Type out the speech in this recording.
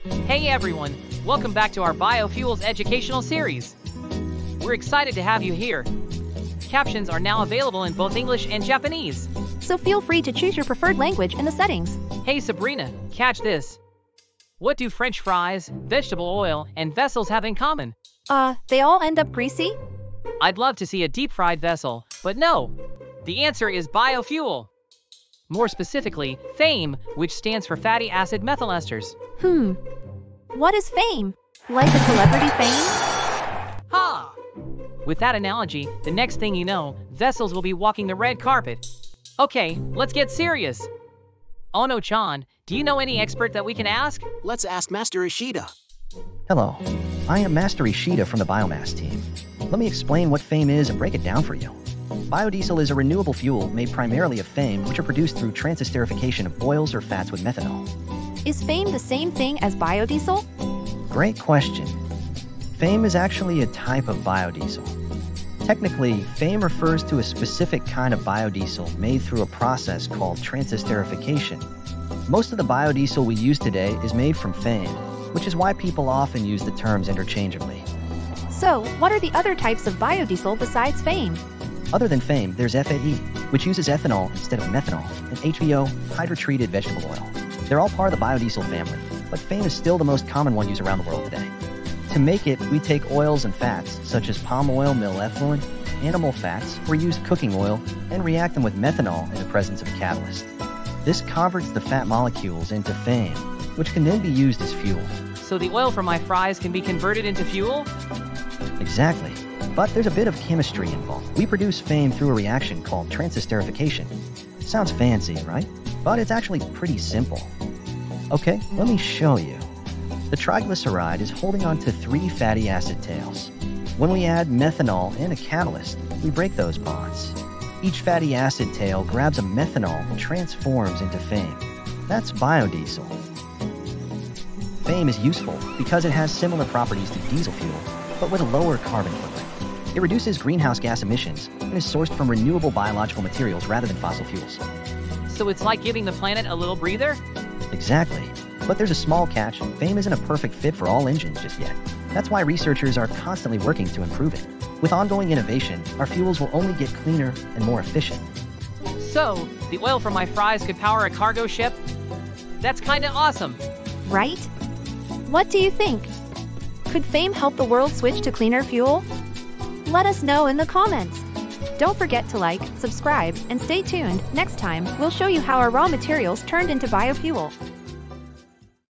Hey everyone, welcome back to our Biofuels Educational Series. We're excited to have you here. Captions are now available in both English and Japanese. So feel free to choose your preferred language in the settings. Hey Sabrina, catch this. What do French fries, vegetable oil, and vessels have in common? They all end up greasy? I'd love to see a deep-fried vessel, but no. The answer is biofuel. More specifically, FAME, which stands for fatty acid methyl esters. What is fame? Like a celebrity fame? Ha! With that analogy, the next thing you know, vessels will be walking the red carpet. Okay, let's get serious. Ono-chan, do you know any expert that we can ask? Let's ask Master Ishida. Hello, I am Master Ishida from the biomass team. Let me explain what FAME is and break it down for you. Biodiesel is a renewable fuel made primarily of FAME, which are produced through transesterification of oils or fats with methanol. Is fame the same thing as biodiesel? Great question. FAME is actually a type of biodiesel. Technically, FAME refers to a specific kind of biodiesel made through a process called transesterification. Most of the biodiesel we use today is made from FAME, which is why people often use the terms interchangeably. So, what are the other types of biodiesel besides fame? Other than FAME, there's FAE, which uses ethanol instead of methanol, and HVO, hydrotreated vegetable oil. They're all part of the biodiesel family, but FAME is still the most common one used around the world today. To make it, we take oils and fats, such as palm oil, mill effluent, animal fats, or used cooking oil, and react them with methanol in the presence of a catalyst. This converts the fat molecules into FAME, which can then be used as fuel. So the oil from my fries can be converted into fuel? Exactly. But there's a bit of chemistry involved. We produce FAME through a reaction called transesterification. Sounds fancy, right? But it's actually pretty simple. Okay, let me show you. The triglyceride is holding on to 3 fatty acid tails. When we add methanol and a catalyst, we break those bonds. Each fatty acid tail grabs a methanol and transforms into FAME. That's biodiesel. FAME is useful because it has similar properties to diesel fuel, but with a lower carbon footprint. It reduces greenhouse gas emissions and is sourced from renewable biological materials rather than fossil fuels. So it's like giving the planet a little breather? Exactly. But there's a small catch. FAME isn't a perfect fit for all engines just yet. That's why researchers are constantly working to improve it. With ongoing innovation, our fuels will only get cleaner and more efficient. So, the oil from my fries could power a cargo ship? That's kinda awesome. Right? What do you think? Could fame help the world switch to cleaner fuel? Let us know in the comments. Don't forget to like, subscribe, and stay tuned. Next time, we'll show you how our raw materials turned into biofuel.